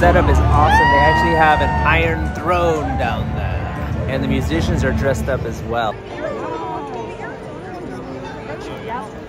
setup is awesome. They actually have an iron throne down there. And the musicians are dressed up as well.